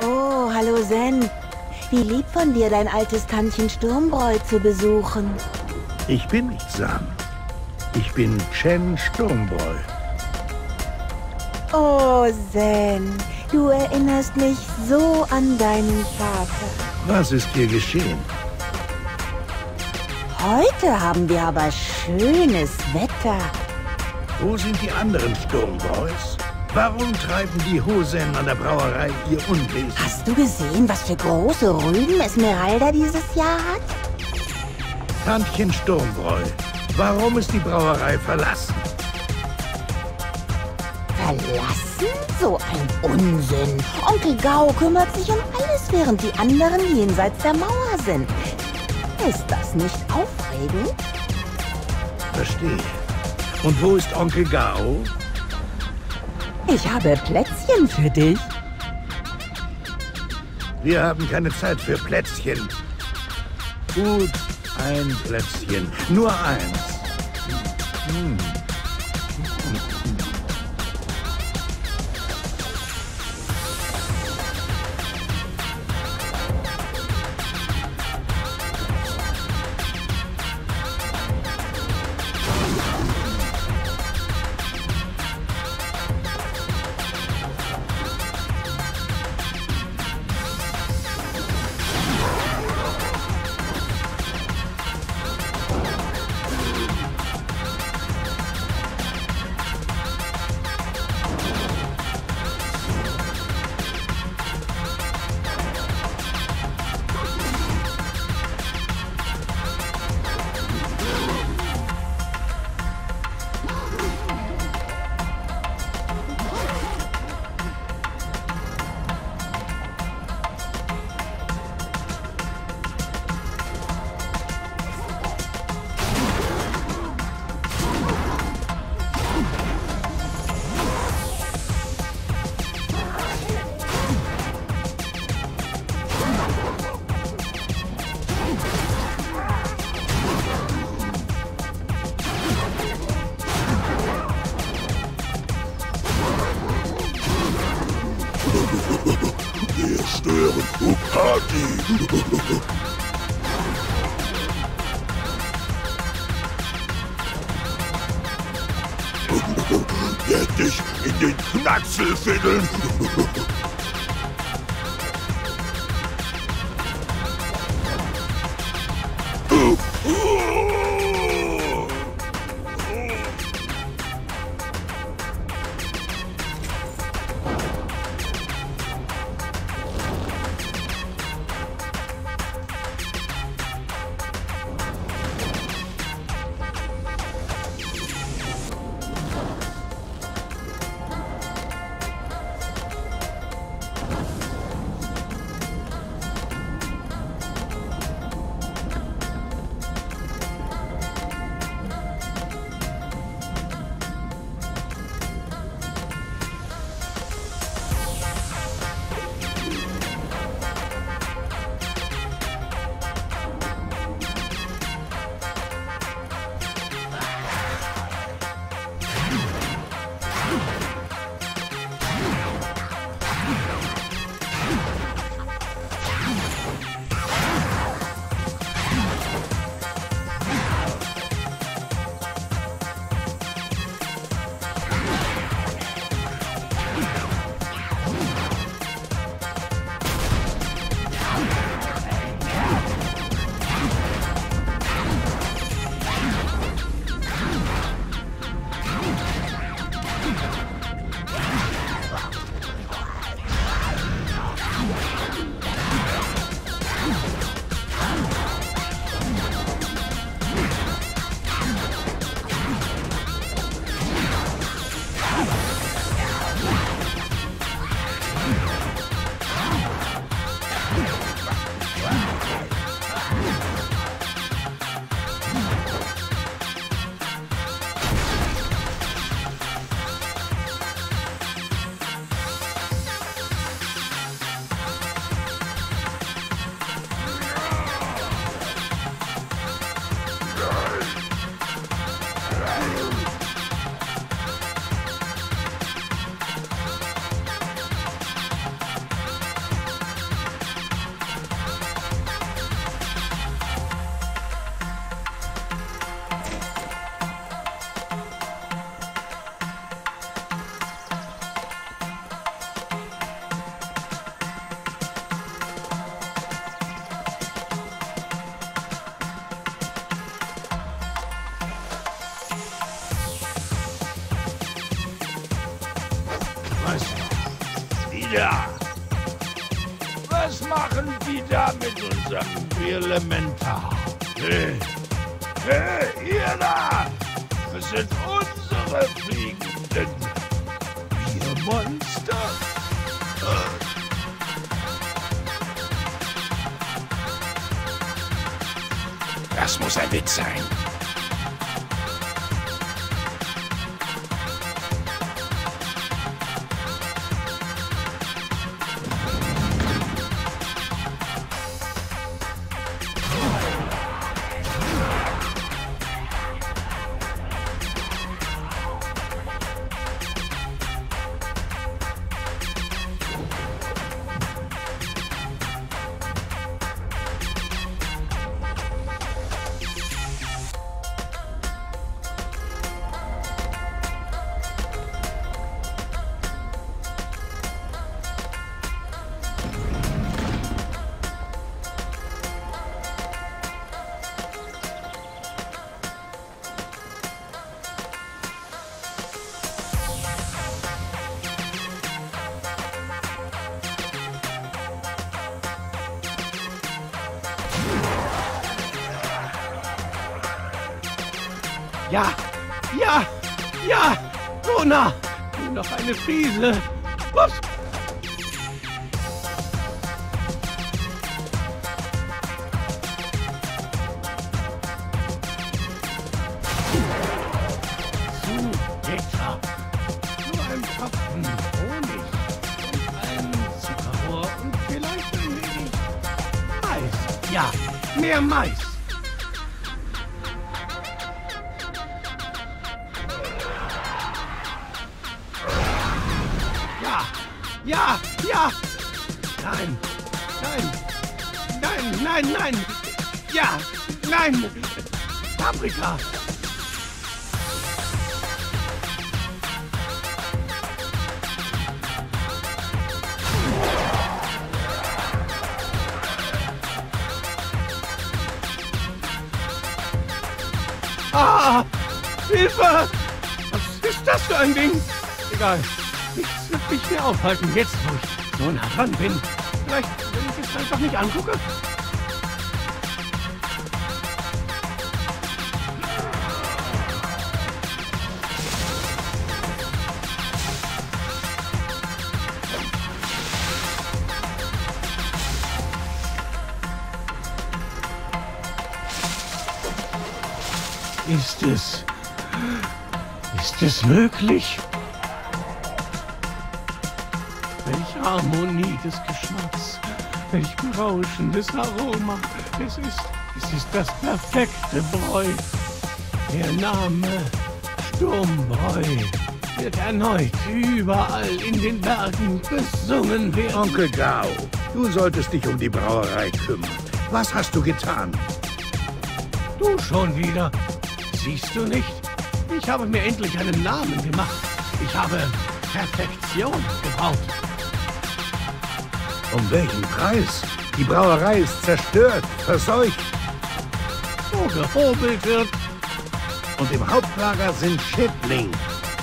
Oh, hallo Zen. Wie lieb von dir, dein altes Tantchen Sturmbräu zu besuchen. Ich bin nicht Sam. Ich bin Chen Sturmbräu. Oh, Zen, du erinnerst mich so an deinen Vater. Was ist hier geschehen? Heute haben wir aber schönes Wetter. Wo sind die anderen Sturmbräus? Warum treiben die Hosen an der Brauerei ihr Unwesen? Hast du gesehen, was für große Rüben Esmeralda dieses Jahr hat? Tantchen Sturmbräu, warum ist die Brauerei verlassen? Verlassen? So ein Unsinn. Onkel Gau kümmert sich um alles, während die anderen jenseits der Mauer sind. Ist das nicht aufregend? Verstehe. Und wo ist Onkel Gao? Ich habe Plätzchen für dich. Wir haben keine Zeit für Plätzchen. Gut, ein Plätzchen. Nur eins. Wir stören Party. Werd dich in den Knacksel fiddeln. Was? Die da? Was machen die da mit unserem Elementar? Hey, ihr da! Das sind unsere fliegenden Biermonster. Das muss ein Witz sein. Ja, ja, ja! Lona! Nur noch eine Prise! Was? Zucker. Nur ein Tropfen Honig und ein Zuckerrohr und vielleicht ein wenig Mais. Ja, mehr Mais. Ja, ja! Nein, nein, nein, nein, nein! Ja, nein! Paprika! Ah! Hilfe! Was ist das für ein Ding? Egal. Nichts wird mich mehr aufhalten, jetzt wo ich so nah dran bin. Vielleicht, wenn ich es einfach nicht angucke. Ist es möglich? Welch Harmonie des Geschmacks, welch berauschendes Aroma. Es ist das perfekte Bräu. Der Name Sturmbräu wird erneut überall in den Bergen besungen werden. Onkel Gao, du solltest dich um die Brauerei kümmern. Was hast du getan? Du schon wieder. Siehst du nicht? Ich habe mir endlich einen Namen gemacht. Ich habe Perfektion gebraut. Um welchen Preis? Die Brauerei ist zerstört, verseucht. Wo gehobelt wird. Und im Hauptlager sind Schädlinge.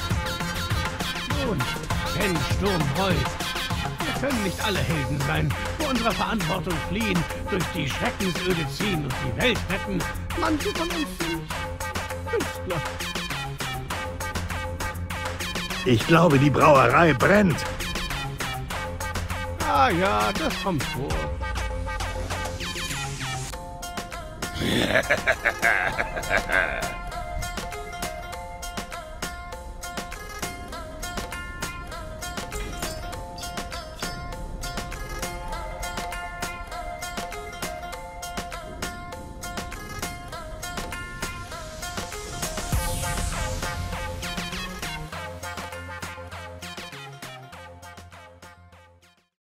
Nun, Ken Sturmbräu. Wir können nicht alle Helden sein, vor unserer Verantwortung fliehen, durch die Schreckensöde ziehen und die Welt retten. Manche von uns sind Künstler. Ich glaube, die Brauerei brennt. Ah ja, das kommt vor.